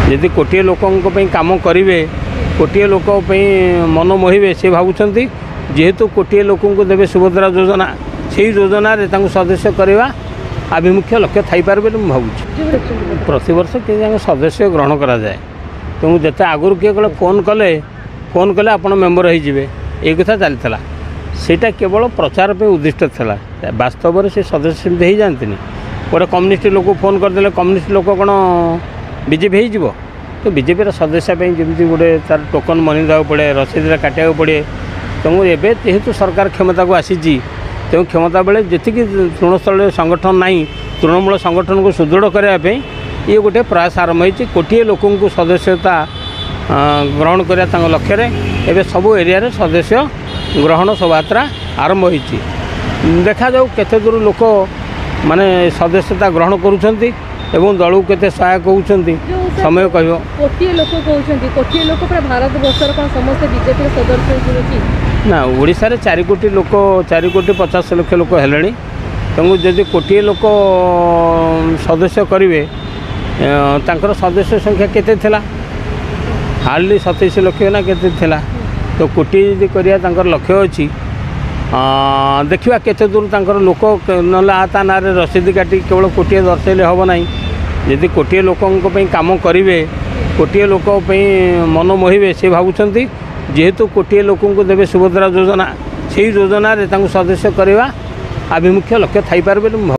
यदि कोटिए लोकों काम करेंगे कोटिए लोक मन मोहिबे से भावुंट जेहेतु कोटिए लोकों को देवे सुभद्रा योजना से योजना सदस्य करवा आभिमुख्य लक्ष्य थी पारे बोली मुझे प्रति वर्ष कि सदस्य ग्रहण करा जाए तेणु जिते आगुरी किए कले फोन कले आप मेम्बर हो कथा चलता सेटा केवल प्रचार पे उद्दिष्ट था वास्तव में से सदस्य हो जाती गोटे कम्युनिस्ट लोक फोन करदे कम्युनिस्ट लोक कौन बीजेपी हो तो बीजेपी सदस्य जमी गोटे तार टोकन मनी देवा पड़े रसीद काटा पड़े तेणु एवं जेहेतु सरकार क्षमता को आसी तेणु क्षमता बेले जी तृणस्थल संगठन नहीं तृणमूल संगठन को सुदृढ़ करने ये गोटे प्रयास आरंभ हो कोटिए लोकों को सदस्यता ग्रहण करने लक्ष्य एवं सबू एरिया सदस्य ग्रहण शोभायात्रा आरंभ हो देखा जाऊ केते दूर लोक माने सदस्यता ग्रहण करुछंती एवं दल को केते सहायक होउछंती समय कहबो कोटिए लोक कहउछंती कोटिए लोक पूरा भारत वर्षर कोन समस्त बीजेपी सदस्य होउछि ना ओडिसा रे 4 कोटी लोक 4 कोटी 50 लाख लोक हेलेनी तेणु जदि कोटिए लोक सदस्य करेंगे तांकर सदस्य संख्या केते थिला हार्डली 27 लाख ना केते थिला तो कोटी जदि करिया लक्ष्य अच्छी देखा केते दूर तांकर लोक ना ता ना रसीद काटी केवल कोटिए दर्शेले हम ना यदि कोटिए लोकों काम करेंगे कोटिए लोक मन मोहिबे से भावुंट जेहेतु कोटिए लोकों को देवे सुभद्रा योजना से योजना सदस्य करवा आभिमुख्य लक्ष्य थी पारे बोली